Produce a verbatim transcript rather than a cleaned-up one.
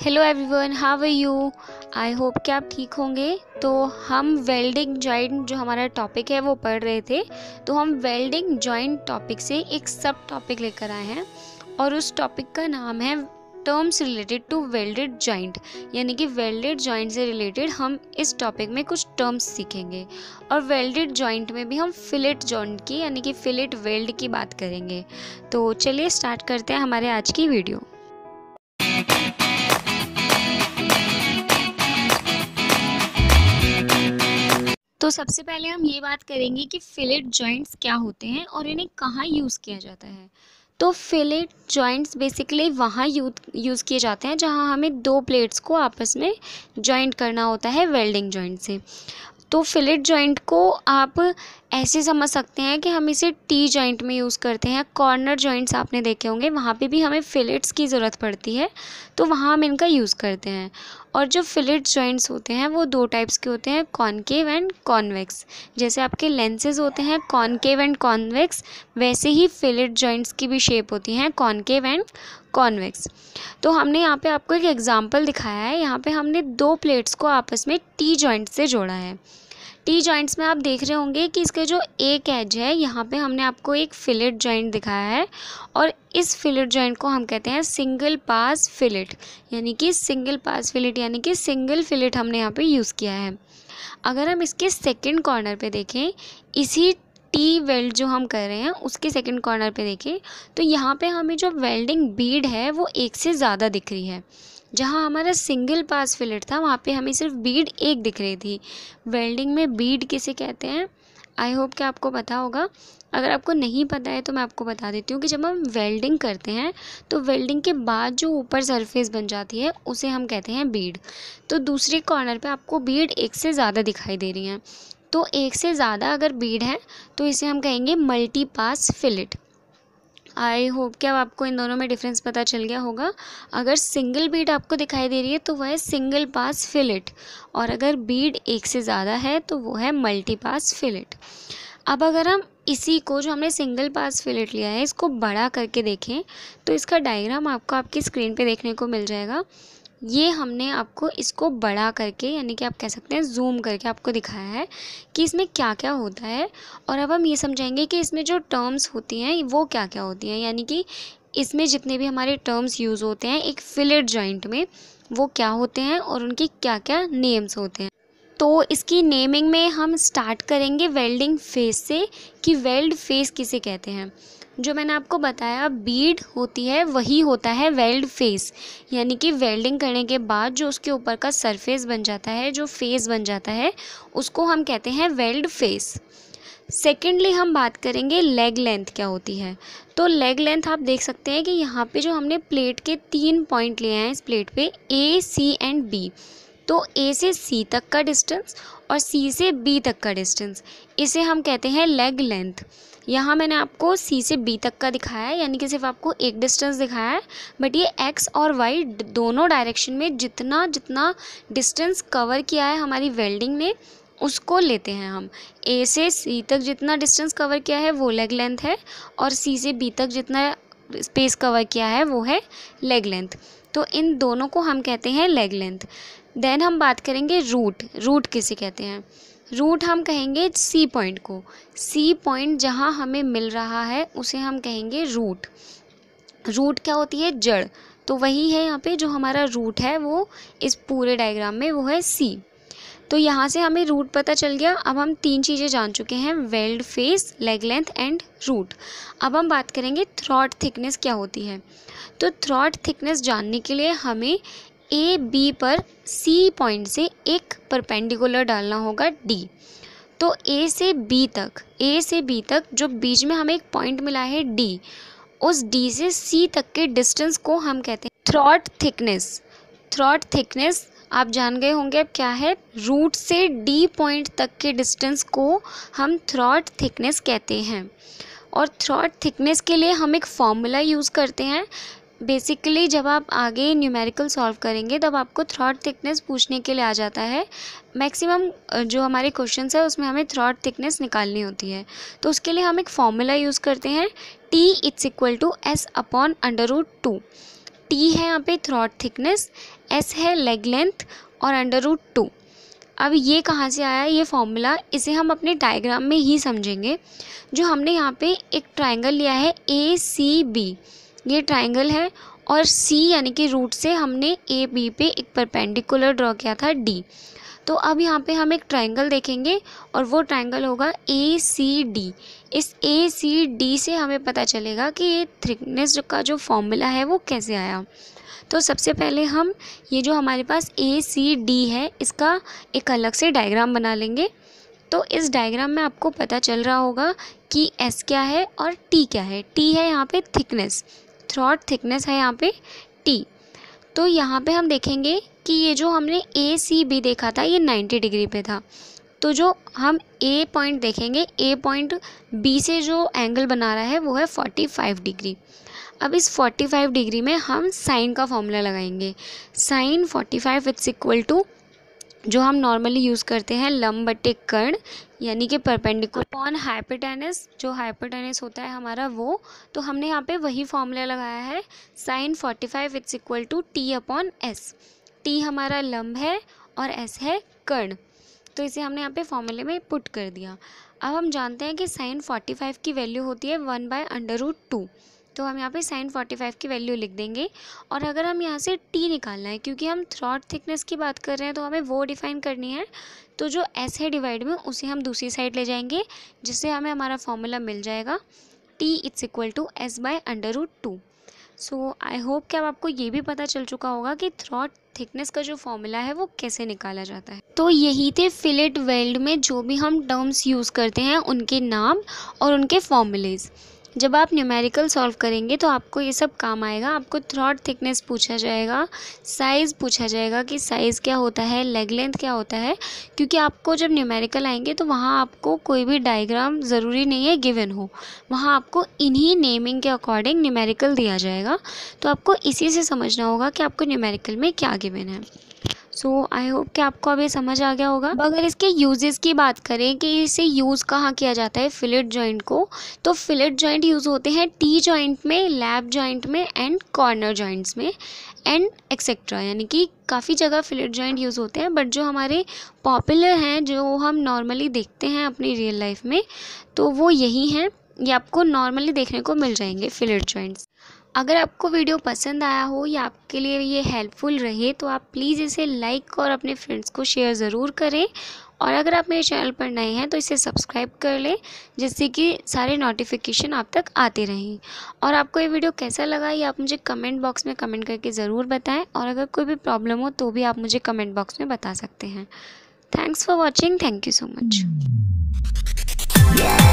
Hello everyone, how are you. I hope कि आप ठीक होंगे। तो हम वेल्डिंग जॉइंट जो हमारा टॉपिक है वो पढ़ रहे थे। तो हम वेल्डिंग जॉइंट टॉपिक से एक सब टॉपिक लेकर आए हैं और उस टॉपिक का नाम है terms related to welded joint. यानी कि वेल्डेड जॉइंट से रिलेटेड हम इस टॉपिक में कुछ टर्म्स सीखेंगे और वेल्डेड जॉइंट में भी हम फिलेट जॉइंट की यानी कि फिलेट वेल्ड की बात करेंगे। तो चलिए स्टार्ट करते हैं हमारे आज की वीडियो। तो सबसे पहले हम ये बात करेंगे कि फिलेट जॉइंट्स क्या होते हैं और इन्हें कहाँ यूज़ किया जाता है। तो फिलेट जॉइंट्स बेसिकली वहाँ यूज़ किए जाते हैं जहाँ हमें दो प्लेट्स को आपस में जॉइंट करना होता है वेल्डिंग जॉइंट से। तो फिलेट जॉइंट को आप ऐसे समझ सकते हैं कि हम इसे टी जॉइंट में यूज़ करते हैं। कॉर्नर जॉइंट्स आपने देखे होंगे, वहाँ पे भी हमें फिलेट्स की ज़रूरत पड़ती है, तो वहाँ हम इनका यूज़ करते हैं। और जो फिलेट जॉइंट्स होते हैं वो दो टाइप्स के होते हैं, कॉनकेव एंड कॉन्वेक्स। जैसे आपके लेंसेज होते हैं कॉनकेव एंड कॉन्वेक्स, वैसे ही फिलेट जॉइंट्स की भी शेप होती हैं कॉनकेव एंड कॉन्वेक्स। तो हमने यहाँ पे आपको एक एग्जांपल दिखाया है। यहाँ पे हमने दो प्लेट्स को आपस में टी जॉइंट से जोड़ा है। टी जॉइंट्स में आप देख रहे होंगे कि इसके जो एक एज है, यहाँ पे हमने आपको एक फिलेट जॉइंट दिखाया है और इस फिलेट जॉइंट को हम कहते हैं सिंगल पास फिलेट। यानी कि सिंगल पास फिलेट यानी कि सिंगल फिलेट हमने यहाँ पे यूज़ किया है। अगर हम इसके सेकंड कॉर्नर पे देखें, इसी टी वेल्ड जो हम कर रहे हैं उसके सेकंड कॉर्नर पे देखें, तो यहाँ पे हमें जो वेल्डिंग बीड है वो एक से ज़्यादा दिख रही है। जहाँ हमारा सिंगल पास फिलेट था वहाँ पे हमें सिर्फ बीड एक दिख रही थी। वेल्डिंग में बीड किसे कहते हैं, आई होप कि आपको पता होगा। अगर आपको नहीं पता है तो मैं आपको बता देती हूँ कि जब हम वेल्डिंग करते हैं तो वेल्डिंग के बाद जो ऊपर सरफेस बन जाती है उसे हम कहते हैं बीड। तो दूसरे कॉर्नर पे आपको बीड एक से ज़्यादा दिखाई दे रही हैं। तो एक से ज़्यादा अगर बीड है तो इसे हम कहेंगे multi pass fillet. I hope कि अब आपको इन दोनों में डिफरेंस पता चल गया होगा। अगर सिंगल बीड आपको दिखाई दे रही है तो वह है सिंगल पास फिलेट, और अगर बीड एक से ज़्यादा है तो वो है मल्टी पास फिलेट। अब अगर हम इसी को जो हमने सिंगल पास फिलेट लिया है इसको बड़ा करके देखें तो इसका डायग्राम आपको आपकी स्क्रीन पे देखने को मिल जाएगा। ये हमने आपको इसको बड़ा करके यानी कि आप कह सकते हैं जूम करके आपको दिखाया है कि इसमें क्या क्या होता है। और अब हम ये समझेंगे कि इसमें जो टर्म्स होती हैं वो क्या क्या होती हैं, यानी कि इसमें जितने भी हमारे टर्म्स यूज़ होते हैं एक फिलेट जॉइंट में वो क्या होते हैं और उनकी क्या क्या नेम्स होते हैं। तो इसकी नेमिंग में हम स्टार्ट करेंगे वेल्डिंग फेस से कि वेल्ड फेस किसे कहते हैं। जो मैंने आपको बताया बीड होती है वही होता है वेल्ड फेस, यानी कि वेल्डिंग करने के बाद जो उसके ऊपर का सरफेस बन जाता है, जो फेस बन जाता है, उसको हम कहते हैं वेल्ड फेस। सेकेंडली हम बात करेंगे लेग लेंथ क्या होती है। तो लेग लेंथ आप देख सकते हैं कि यहाँ पे जो हमने प्लेट के तीन पॉइंट लिए हैं इस प्लेट पे, ए सी एंड बी। तो ए से सी तक का डिस्टेंस और सी से बी तक का डिस्टेंस, इसे हम कहते हैं लेग लेंथ। यहाँ मैंने आपको सी से बी तक का दिखाया है, यानी कि सिर्फ आपको एक डिस्टेंस दिखाया है, बट ये एक्स और वाई दोनों डायरेक्शन में जितना जितना डिस्टेंस कवर किया है हमारी वेल्डिंग ने उसको लेते हैं हम। ए से सी तक जितना डिस्टेंस कवर किया है वो लेग लेंथ है और सी से बी तक जितना स्पेस कवर किया है वो है लेग लेंथ। तो इन दोनों को हम कहते हैं लेग लेंथ। देन हम बात करेंगे रूट। रूट किसे कहते हैं, रूट हम कहेंगे सी पॉइंट को। सी पॉइंट जहाँ हमें मिल रहा है उसे हम कहेंगे रूट। रूट क्या होती है, जड़। तो वही है यहाँ पे जो हमारा रूट है वो इस पूरे डायग्राम में वो है सी। तो यहाँ से हमें रूट पता चल गया। अब हम तीन चीज़ें जान चुके हैं, weld face, leg length and root. अब हम बात करेंगे थ्रॉट थिकनेस क्या होती है। तो थ्रॉट थिकनेस जानने के लिए हमें ए बी पर सी पॉइंट से एक परपेंडिकुलर डालना होगा डी। तो ए से बी तक ए से बी तक जो बीच में हमें एक पॉइंट मिला है डी, उस डी से सी तक के डिस्टेंस को हम कहते हैं थ्रॉट थिकनेस। थ्रॉट थिकनेस आप जान गए होंगे अब क्या है। रूट से डी पॉइंट तक के डिस्टेंस को हम थ्रॉट थिकनेस कहते हैं। और थ्रॉट थिकनेस के लिए हम एक फॉर्मूला यूज़ करते हैं। बेसिकली जब आप आगे न्यूमेरिकल सॉल्व करेंगे तब आपको थ्रॉट थिकनेस पूछने के लिए आ जाता है। मैक्सिमम जो हमारे क्वेश्चंस है उसमें हमें थ्रॉट थिकनेस निकालनी होती है। तो उसके लिए हम एक फॉर्मूला यूज़ करते हैं, T it's equal to S upon under root two. T T है यहाँ पे थ्रॉट थिकनेस, एस है लेग लेंथ और अंडर रूट टू। अब ये कहाँ से आया ये फॉर्मूला, इसे हम अपने डायग्राम में ही समझेंगे। जो हमने यहाँ पे एक ट्राइंगल लिया है ए सी बी, ये ट्राइंगल है, और सी यानी कि रूट से हमने ए बी पे एक परपेंडिकुलर ड्रॉ किया था डी। तो अब यहाँ पे हम एक ट्राइंगल देखेंगे और वो ट्राइंगल होगा ए सी डी। इस ए सी डी से हमें पता चलेगा कि ये थिकनेस का जो फॉर्मूला है वो कैसे आया। तो सबसे पहले हम ये जो हमारे पास ए सी डी है इसका एक अलग से डायग्राम बना लेंगे। तो इस डायग्राम में आपको पता चल रहा होगा कि एस क्या है और टी क्या है। टी है यहाँ पे थिकनेस, थ्रॉट थिकनेस है यहाँ पे टी। तो यहाँ पे हम देखेंगे कि ये जो हमने ए सी बी देखा था ये नाइन्टी डिग्री पे था। तो जो हम ए पॉइंट देखेंगे, ए पॉइंट बी से जो एंगल बना रहा है वो है फोर्टी फाइव डिग्री। अब इस फोर्टी फाइव डिग्री में हम साइन का फॉर्मूला लगाएंगे। Sine forty five it's equal to जो हम नॉर्मली यूज़ करते हैं लंब बटे कर्ण, यानी कि परपेंडिकुलर अपॉन हाइपोटेनस, जो हाइपोटेनस होता है हमारा वो। तो हमने यहाँ पे वही फॉर्मूला लगाया है, sine forty five it's equal to T upon S. T हमारा लंब है और एस है कर्ण, तो इसे हमने यहाँ पे फॉर्मूले में पुट कर दिया। अब हम जानते हैं कि साइन फोर्टी फाइव की वैल्यू होती है one by under root two. तो हम यहाँ पे साइन फोर्टी फाइव की वैल्यू लिख देंगे। और अगर हम यहाँ से टी निकालना है, क्योंकि हम थ्रॉट थिकनेस की बात कर रहे हैं तो हमें वो डिफाइन करनी है, तो जो एस है डिवाइड में उसे हम दूसरी साइड ले जाएंगे, जिससे हमें हमारा फॉर्मूला मिल जाएगा T it's equal to S by under root two. So I hope कि अब आपको ये भी पता चल चुका होगा कि थ्रॉट थिकनेस का जो फॉर्मूला है वो कैसे निकाला जाता है। तो यही थे फिलेट वेल्ड में जो भी हम टर्म्स यूज़ करते हैं उनके नाम और उनके फॉर्मूलेज। जब आप न्यूमेरिकल सॉल्व करेंगे तो आपको ये सब काम आएगा। आपको थ्रॉट थिकनेस पूछा जाएगा, साइज़ पूछा जाएगा कि साइज़ क्या होता है, लेग लेंथ क्या होता है, क्योंकि आपको जब न्यूमेरिकल आएंगे तो वहाँ आपको कोई भी डायग्राम ज़रूरी नहीं है गिवन हो, वहाँ आपको इन्हीं नेमिंग के अकॉर्डिंग न्यूमेरिकल दिया जाएगा। तो आपको इसी से समझना होगा कि आपको न्यूमेरिकल में क्या गिवन है। सो आई होप कि आपको अब ये समझ आ गया होगा। अब अगर इसके यूजेस की बात करें कि इसे यूज़ कहाँ किया जाता है फिलेट जॉइंट को, तो फिलेट जॉइंट यूज़ होते हैं टी जॉइंट में, लैप जॉइंट में एंड कॉर्नर जॉइंट्स में एंड एक्सेट्रा, यानी कि काफ़ी जगह फिलेट जॉइंट यूज़ होते हैं। बट जो हमारे पॉपुलर हैं, जो हम नॉर्मली देखते हैं अपनी रियल लाइफ में, तो वो यही हैं, ये आपको नॉर्मली देखने को मिल जाएंगे फिलेट जॉइंट्स। अगर आपको वीडियो पसंद आया हो या आपके लिए ये हेल्पफुल रहे तो आप प्लीज़ इसे लाइक और अपने फ्रेंड्स को शेयर ज़रूर करें। और अगर आप मेरे चैनल पर नए हैं तो इसे सब्सक्राइब कर लें, जिससे कि सारे नोटिफिकेशन आप तक आते रहें। और आपको ये वीडियो कैसा लगा ये आप मुझे कमेंट बॉक्स में कमेंट करके ज़रूर बताएं। और अगर कोई भी प्रॉब्लम हो तो भी आप मुझे कमेंट बॉक्स में बता सकते हैं। Thanks for watching. Thank you so much.